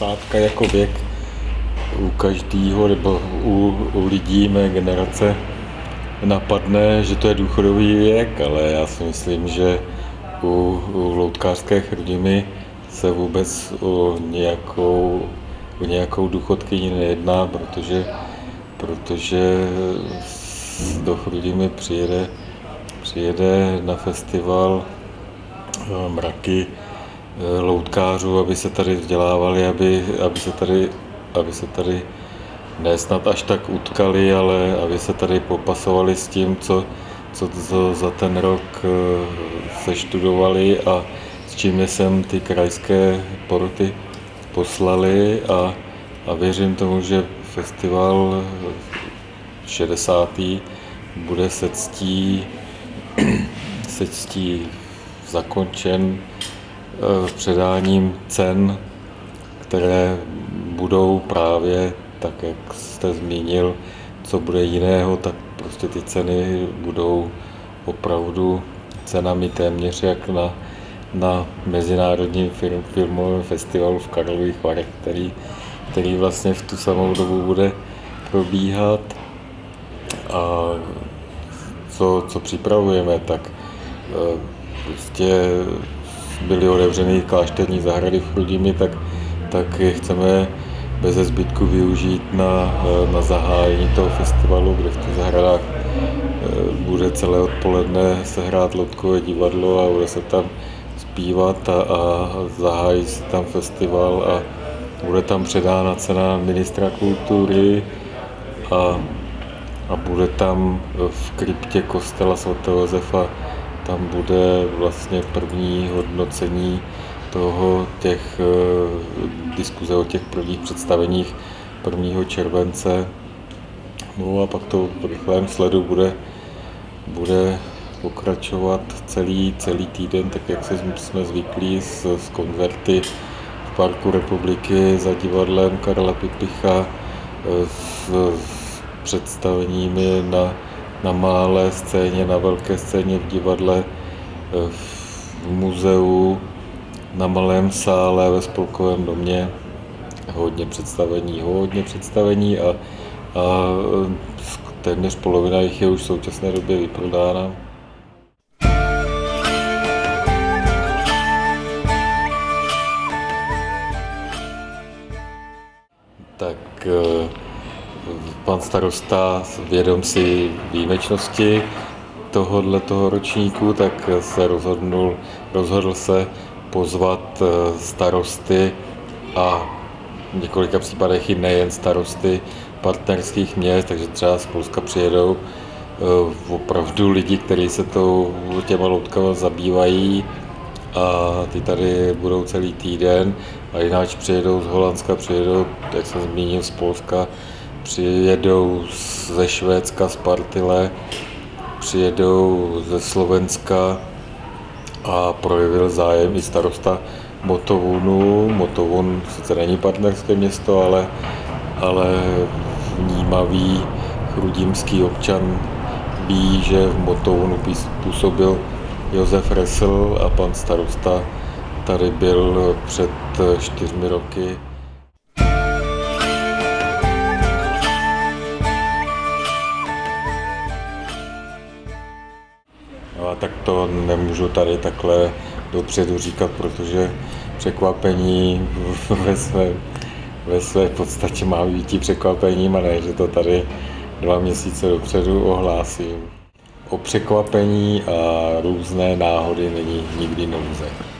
50 jako věk u každého nebo u lidí mé generace napadne, že to je důchodový věk, ale já si myslím, že u loutkářské Chrudimi se vůbec o nějakou důchodkyni nejedná, protože do Chrudimi přijede na festival mraky loutkářů, aby se tady vzdělávali, aby se tady ne snad až tak utkali, ale aby se tady popasovali s tím, co za ten rok seštudovali a s čím je sem ty krajské poroty poslali a věřím tomu, že festival 60. bude se ctí zakončen předáním cen, které budou právě, tak jak jste zmínil, co bude jiného, tak prostě ty ceny budou opravdu cenami téměř jak na mezinárodním filmovém festivalu v Karlových Varech, který vlastně v tu samou dobu bude probíhat. A co připravujeme, tak prostě byly otevřeny klášterní zahrady v Chrudimi, tak je chceme bez zbytku využít na zahájení toho festivalu, kde v těch zahradách bude celé odpoledne se hrát loutkové divadlo a bude se tam zpívat a zahájí se tam festival a bude tam předána cena ministra kultury a bude tam v kryptě kostela svatého Josefa, tam bude vlastně první hodnocení těch diskuze o těch prvních představeních 1. července. No a pak to v rychlém sledu bude pokračovat celý týden, tak jak jsme zvyklí s koncerty v Parku Republiky za divadlem Karla Pipicha, s představeními na malé scéně, na velké scéně v divadle, v muzeu, na malém sále ve Spolkovém domě. Hodně představení a téměř polovina jich je už v současné době vyprodána. Tak pan starosta, vědom si výjimečnosti toho ročníku, tak se rozhodl se pozvat starosty a v několika případech i nejen starosty partnerských měst, takže třeba z Polska přijedou opravdu lidi, kteří se těma loutkama zabývají a ty tady budou celý týden a jináč přijedou z Holandska, jak jsem zmínil, z Polska, přijedou ze Švédska, z Partille, přijedou ze Slovenska a projevil zájem i starosta Motovunu. Motovun sice není partnerské město, ale vnímavý chrudimský občan ví, že v Motovunu působil Josef Resl a pan starosta tady byl před 4 roky. No a tak to nemůžu tady takhle dopředu říkat, protože překvapení ve své podstatě má být překvapením a ne, že to tady 2 měsíce dopředu ohlásím. O překvapení a různé náhody není nikdy nouze.